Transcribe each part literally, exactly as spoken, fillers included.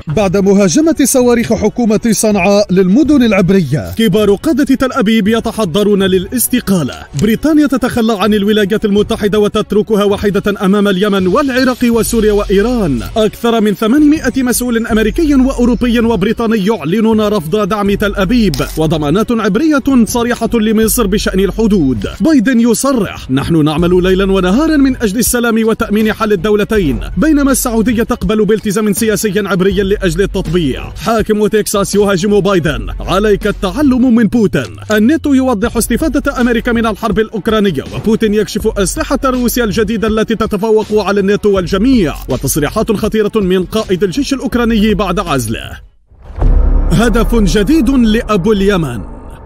بعد مهاجمة صواريخ حكومة صنعاء للمدن العبرية. كبار قادة تل أبيب يتحضرون للاستقالة. بريطانيا تتخلى عن الولايات المتحدة وتتركها وحيدة أمام اليمن والعراق وسوريا وإيران. أكثر من ثمانمائة مسؤول أمريكي وأوروبي وبريطاني يعلنون رفض دعم تل أبيب، وضمانات عبرية صريحة لمصر بشأن الحدود. بايدن يصرح: نحن نعمل ليلا ونهارا من أجل السلام وتأمين حل الدولتين، بينما السعودية تقبل بالتزام سياسي عبري لأجل التطبيع. حاكم تكساس يهاجم بايدن: عليك التعلم من بوتين. الناتو يوضح استفادة أمريكا من الحرب الأوكرانية، وبوتين يكشف أسلحة روسيا الجديدة التي تتفوق على الناتو والجميع. وتصريحات خطيرة من قائد الجيش الأوكراني بعد عزله. هدف جديد لأبو اليمن.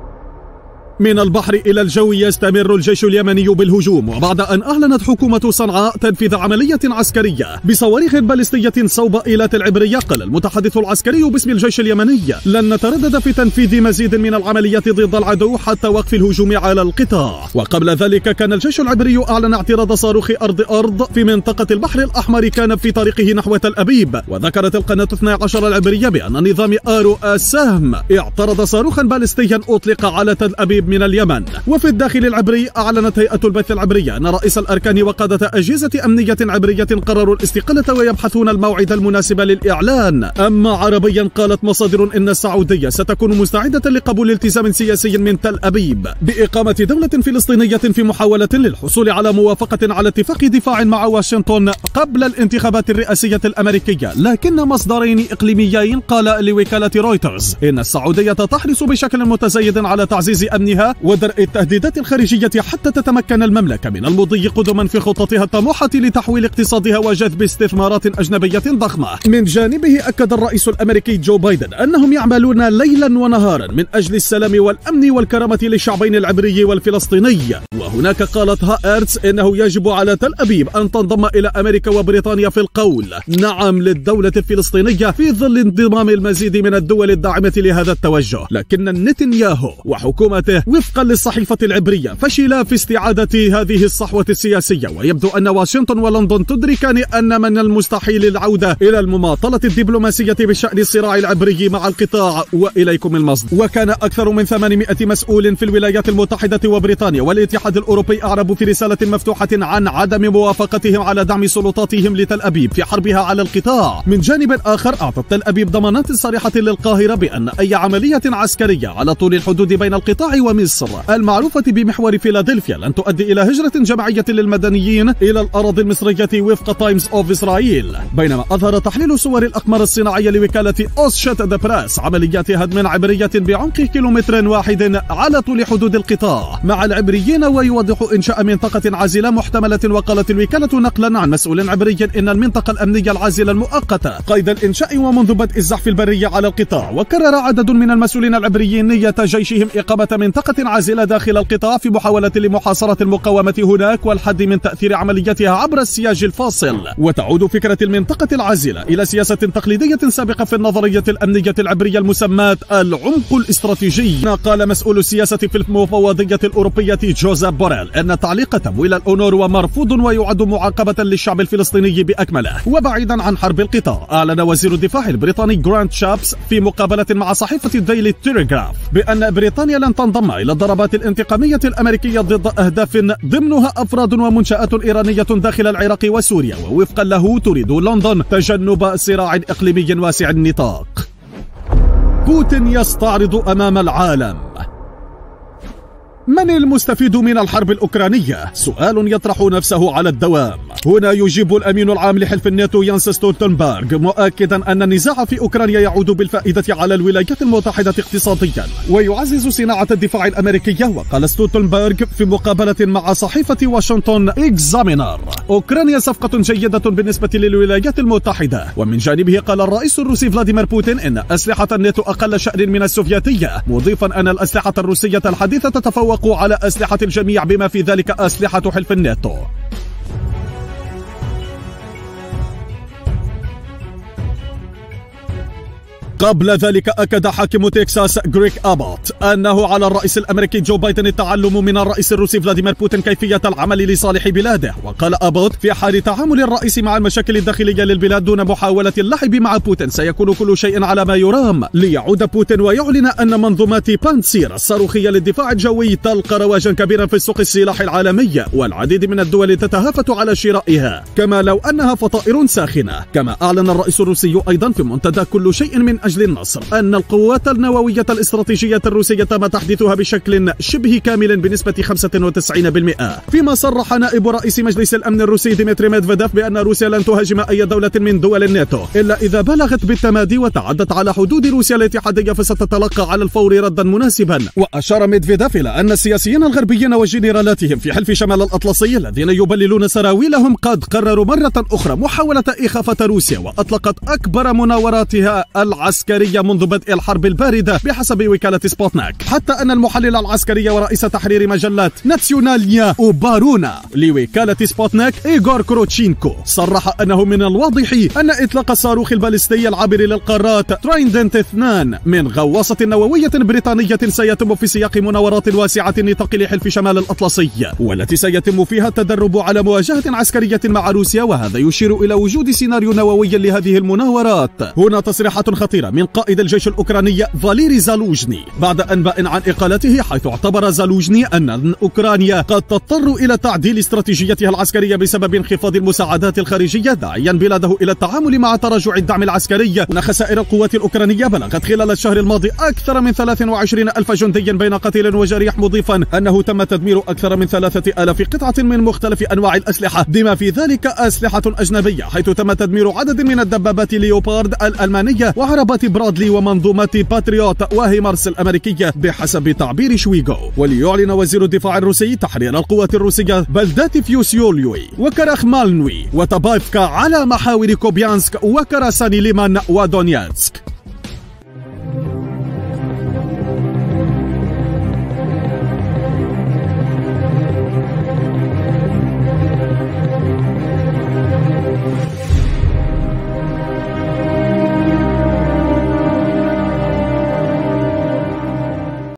من البحر إلى الجو يستمر الجيش اليمني بالهجوم، وبعد أن أعلنت حكومة صنعاء تنفيذ عملية عسكرية بصواريخ باليستية صوب إيلات العبرية، قال المتحدث العسكري باسم الجيش اليمني: لن نتردد في تنفيذ مزيد من العمليات ضد العدو حتى وقف الهجوم على القطاع. وقبل ذلك كان الجيش العبري أعلن اعتراض صاروخ أرض أرض في منطقة البحر الأحمر كان في طريقه نحو تل أبيب. وذكرت القناة اثنتي عشرة العبرية بأن نظام آرو السهم اعترض صاروخا باليستيا أطلق على تل أبيب من اليمن. وفي الداخل العبري أعلنت هيئة البث العبرية أن رئيس الأركان وقادة أجهزة أمنية عبرية قرروا الاستقالة ويبحثون الموعد المناسب للإعلان. أما عربيا قالت مصادر إن السعودية ستكون مستعدة لقبول التزام سياسي من تل أبيب بإقامة دولة فلسطينية في محاولة للحصول على موافقة على اتفاق دفاع مع واشنطن قبل الانتخابات الرئاسية الأمريكية. لكن مصدرين إقليميين قال لوكالة رويترز إن السعودية تحرص بشكل متزايد على تعزيز أمنها ودرء التهديدات الخارجية حتى تتمكن المملكة من المضي قدما في خطتها الطموحة لتحويل اقتصادها وجذب استثمارات أجنبية ضخمة. من جانبه أكد الرئيس الأمريكي جو بايدن أنهم يعملون ليلا ونهارا من أجل السلام والأمن والكرامة للشعبين العبري والفلسطيني. وهناك قالت هائرتز إنه يجب على تل أبيب أن تنضم إلى أمريكا وبريطانيا في القول نعم للدولة الفلسطينية في ظل انضمام المزيد من الدول الداعمة لهذا التوجه. لكن نتنياهو وحكومته وفقا للصحيفة العبرية فشلا في استعادة هذه الصحوة السياسية، ويبدو أن واشنطن ولندن تدركان أن من المستحيل العودة إلى المماطلة الدبلوماسية بشأن الصراع العبري مع القطاع. وإليكم المصدر. وكان أكثر من ثمانمائة مسؤول في الولايات المتحدة وبريطانيا والاتحاد الأوروبي أعربوا في رسالة مفتوحة عن عدم موافقتهم على دعم سلطاتهم لتل أبيب في حربها على القطاع. من جانب آخر أعطت تل أبيب ضمانات صريحة للقاهرة بأن أي عملية عسكرية على طول الحدود بين القطاع ومصر المعروفة بمحور فيلادلفيا لن تؤدي إلى هجرة جماعية للمدنيين إلى الأراضي المصرية وفق تايمز أوف إسرائيل. بينما أظهر تحليل صور الأقمار الصناعية لوكالة أوسشيتد بريس عمليات هدم عبرية بعمق كيلومتر واحد على طول حدود القطاع مع العبريين، ويوضح إنشاء منطقة عازلة محتملة. وقالت الوكالة نقلا عن مسؤول عبري إن المنطقة الأمنية العازلة المؤقتة قيد الإنشاء ومنذ بدء الزحف البري على القطاع. وكرر عدد من المسؤولين العبريين نية جيشهم إقامة منطقة عازلة داخل القطاع في محاولة لمحاصرة المقاومة هناك والحد من تأثير عملياتها عبر السياج الفاصل. وتعود فكرة المنطقة العازلة إلى سياسة تقليدية سابقة في النظرية الأمنية العبرية المسماة العمق الاستراتيجي. قال مسؤول السياسة في المفوضية الأوروبية جوزيف بوريل أن تعليق تمويل الأونروا مرفوض ويعد معاقبة للشعب الفلسطيني بأكمله. وبعيدا عن حرب القطاع أعلن وزير الدفاع البريطاني جرانت شابس في مقابلة مع صحيفة ديلي تيليغراف بأن بريطانيا لن تنضم إلى الضربات الانتقامية الأمريكية ضد أهداف ضمنها أفراد ومنشآت إيرانية داخل العراق وسوريا. ووفقا له تريد لندن تجنب صراع إقليمي واسع النطاق. بوتين يستعرض أمام العالم. من المستفيد من الحرب الأوكرانية؟ سؤال يطرح نفسه على الدوام. هنا يجيب الأمين العام لحلف الناتو يانس ستولتنبرغ مؤكدا أن النزاع في أوكرانيا يعود بالفائدة على الولايات المتحدة اقتصاديا ويعزز صناعة الدفاع الأمريكية. وقال ستولتنبرغ في مقابلة مع صحيفة واشنطن إكزامينر: أوكرانيا صفقة جيدة بالنسبة للولايات المتحدة. ومن جانبه قال الرئيس الروسي فلاديمير بوتين إن أسلحة الناتو أقل شأن من السوفيتية، مضيفا أن الأسلحة الروسية الحديثة تتفوق على أسلحة الجميع بما في ذلك أسلحة حلف الناتو. قبل ذلك أكد حاكم تكساس غريغ أبوت أنه على الرئيس الأمريكي جو بايدن التعلم من الرئيس الروسي فلاديمير بوتين كيفية العمل لصالح بلاده. وقال أبوت في حال تعامل الرئيس مع المشاكل الداخلية للبلاد دون محاولة اللعب مع بوتين سيكون كل شيء على ما يرام، ليعود بوتين ويعلن أن منظومات بانسير الصاروخية للدفاع الجوي تلقى رواجا كبيرا في السوق السلاح العالمية، والعديد من الدول تتهافت على شرائها، كما لو أنها فطائر ساخنة. كما أعلن الرئيس الروسي أيضا في منتدى كل شيء من أجل النصر أن القوات النووية الاستراتيجية الروسية تم تحديثها بشكل شبه كامل بنسبة خمسة وتسعين بالمئة. فيما صرح نائب رئيس مجلس الأمن الروسي ديمتري ميدفيديف بأن روسيا لن تهاجم أي دولة من دول الناتو إلا إذا بلغت بالتمادي وتعدت على حدود روسيا الاتحادية، فستتلقى على الفور ردا مناسبا. وأشار ميدفيديف إلى أن السياسيين الغربيين وجنرالاتهم في حلف شمال الأطلسي الذين يبللون سراويلهم قد قرروا مرة أخرى محاولة إخافة روسيا، وأطلقت أكبر مناوراتها العسكرية منذ بدء الحرب الباردة بحسب وكالة سبوتنيك، حتى أن المحلل العسكري ورئيس تحرير مجلة ناتسيوناليا وبارونا لوكالة سبوتنيك إيغور كروتشينكو صرح أنه من الواضح أن إطلاق الصاروخ البالستي العابر للقارات ترايندنت اثنان من غواصة نووية بريطانية سيتم في سياق مناورات واسعة النطاق لحلف شمال الأطلسي، والتي سيتم فيها التدرب على مواجهة عسكرية مع روسيا، وهذا يشير إلى وجود سيناريو نووي لهذه المناورات. هنا تصريحات خطيرة من قائد الجيش الأوكراني فاليري زالوجني بعد أنباء عن إقالته، حيث اعتبر زالوجني أن أوكرانيا قد تضطر إلى تعديل استراتيجيتها العسكرية بسبب انخفاض المساعدات الخارجية، داعيا بلاده إلى التعامل مع تراجع الدعم العسكري. هنا خسائر القوات الأوكرانية بلغت خلال الشهر الماضي أكثر من ثلاثة وعشرين ألف جندي بين قتيل وجريح، مضيفا أنه تم تدمير أكثر من ثلاثة آلاف قطعة من مختلف أنواع الأسلحة، بما في ذلك أسلحة أجنبية، حيث تم تدمير عدد من الدبابات ليوبارد الألمانية وعربات برادلي ومنظومات باتريوت وهيمارس الأمريكية بحسب تعبير شويغو. وليعلن وزير الدفاع الروسي تحرير القوات الروسية بلدات فيوسيوليوي وكراخمالنوي وتبايفكا على محاور كوبيانسك وكراساني ليمان ودونيتسك.